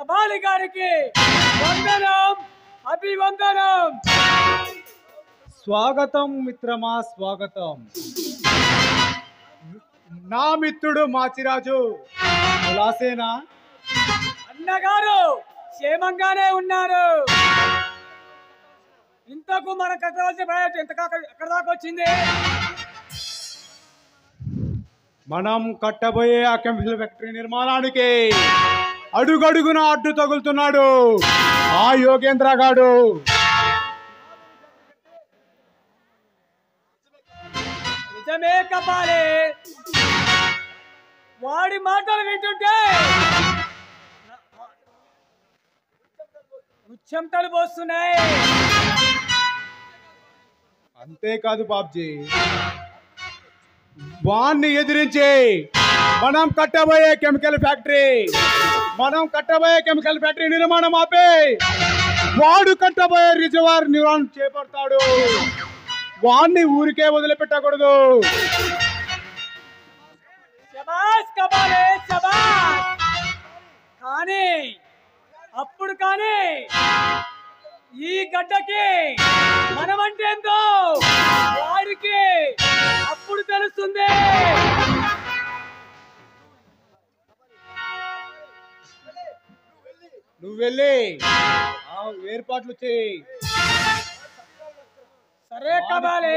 కబాలి గారికి వందనం, అభివందనం. స్వాగతం మిత్రమా, స్వాగతం. నా మిత్రుడు మాచిరాజు ఉలాసేనా? అన్నగారు క్షేమంగానే ఉన్నారు. ఇంతకు మన కట్టవలసిన ప్రయత్నం ఎక్కడ దాకా వచ్చింది? మనం కట్టబోయే ఆ కెమికల్ ఫ్యాక్టరీ నిర్మాణానికి అడుగడుగున అడ్డు తగులుతున్నాడు ఆ యోగేంద్ర గాడు. నిజమే కపాలి, వాడి మాటలు వింటుంటే ఉచ్చంతలు పోస్తున్నాయి. అంతేకాదు బాబ్జీ, వాణ్ణి ఎదిరించి మనం కట్టబోయే కెమికల్ ఫ్యాక్టరీ నిర్మాణం ఆపే వాడు కట్టబోయే రిజర్వాయర్ నిర్మాణం చేపడతాడు. వాణ్ణి ఊరికే వదిలిపెట్టకూడదు. శబాష్ కబాలి, శబాష్. కానీ ఈ గడ్డకి మనమంటే ఎంతో వాడికి అప్పుడు తెలుస్తుంది. నువ్వు వెళ్ళి ఆ ఏర్పాట్లు చేయి. సరే కబాలి.